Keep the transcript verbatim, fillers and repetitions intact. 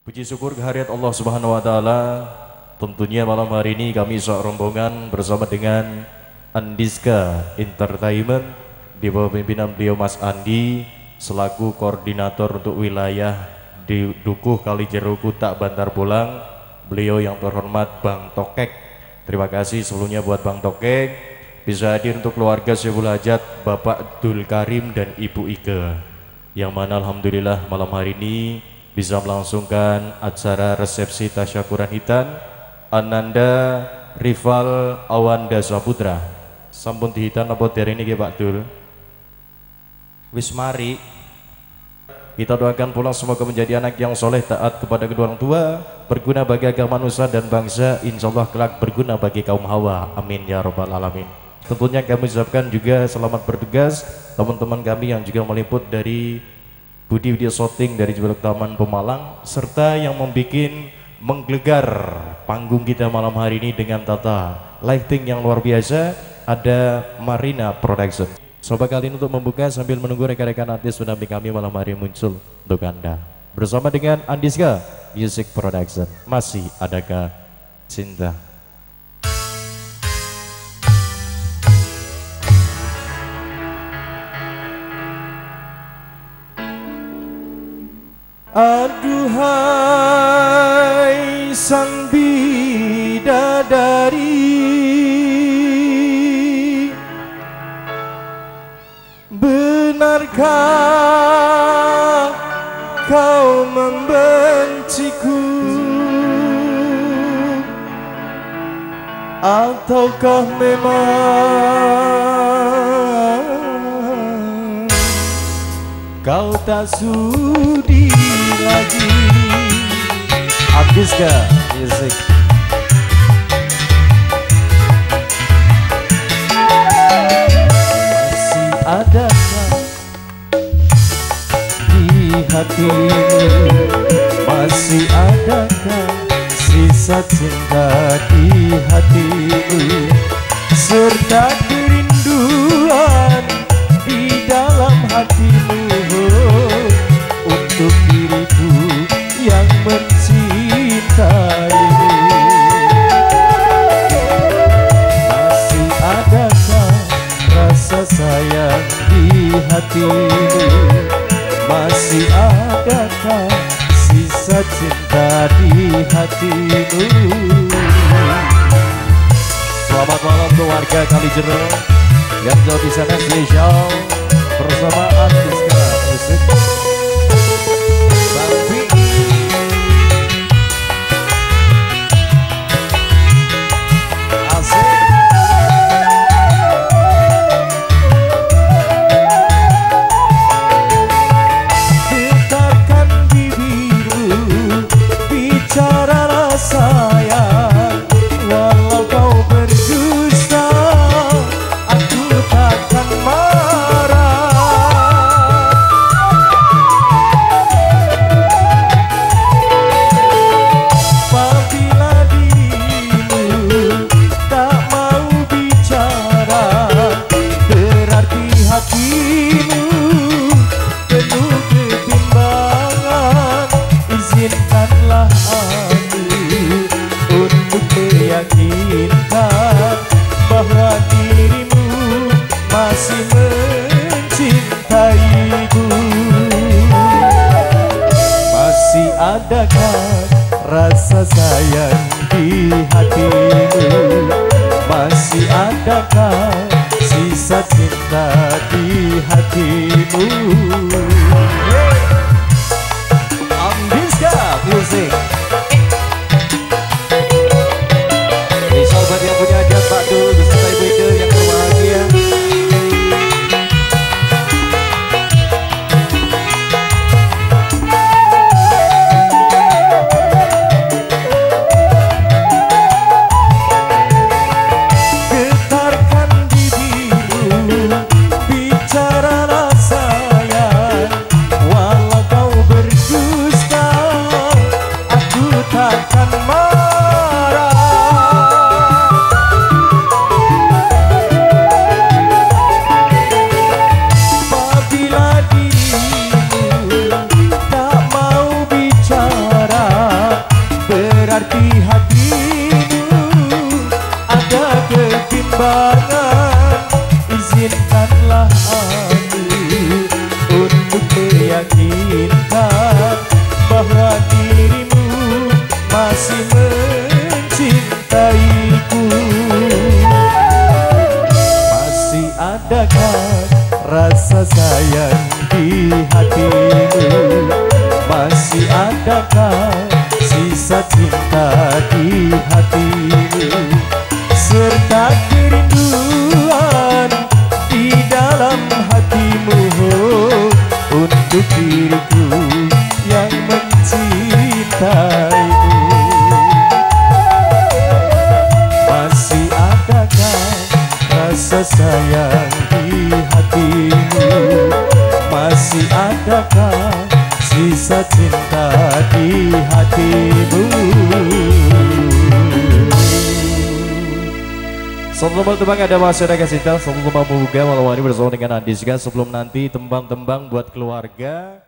Puji syukur kehadirat Allah Subhanahu wa taala. Tentunya malam hari ini kami serombongan bersama dengan Andiska Entertainment di bawah pimpinan beliau Mas Andi selaku koordinator untuk wilayah di Dukuh Kalijeru Kuta Bantar Bolang. Beliau yang terhormat Bang Tokek. Terima kasih sebelumnya buat Bang Tokek bisa hadir untuk keluarga Syekh Hajat Bapak Abdul Karim dan Ibu Ike, yang mana alhamdulillah malam hari ini bisa melangsungkan acara resepsi tasyakuran hitan Ananda Rival Awanda Saputra. Sampun dihitan apa dari ini Pak Dul? Wis mari kita doakan pulang semoga menjadi anak yang soleh, taat kepada kedua orang tua, berguna bagi agama manusia dan bangsa, insya Allah kelak berguna bagi kaum hawa, amin ya robbal alamin. Tentunya kami ucapkan juga selamat bertugas teman-teman kami yang juga meliput dari Budi Video Shooting dari Jebel Taman Pemalang, serta yang membuat menggelegar panggung kita malam hari ini dengan tata lighting yang luar biasa, ada Marina Production. Sobat kali ini untuk membuka sambil menunggu rekan-rekan artis pendamping kami malam hari muncul untuk Anda. Bersama dengan Andiska Music Production, Masih Adakah Cinta. Aduhai sang bidadari, benarkah kau membenciku, ataukah memang kau tak sudi lagi? Andiska Music. Masih adakah di hatimu, masih adakah sisa cinta di hatimu, serta kerinduan di dalam hatimu untuk diriku yang mencintaimu. Masih adakah rasa sayang di hatimu, masih adakah sisa cinta di hatimu? Selamat malam untuk warga Kalijeru yang jauh di sana spesial bersama Andiska Music. Adakah rasa sayang di hatimu, masih adakah sisa cinta di hatimu? Andiska Music. Ini sahabat yang punya hajat Pak Dul beserta Ibu Ike yang berbahagia. Sayang, berarti hatimu ada ketimbangan. Izinkanlah aku untuk meyakinkan bahwa dirimu masih mencintaiku. Masih adakah rasa sayang di hatimu? Masih adakah sisa cinta di hatimu? Serta kerinduan di dalam hatimu untuk diriku yang mencintaimu. Masih adakah rasa sayang di hatimu? Masih adakah sisa cinta di hatimu? Selamat tembang ada masyarakat Sinta, selamat tembang Muga malam hari bersama dengan Andiska. Sebelum nanti tembang-tembang buat keluarga.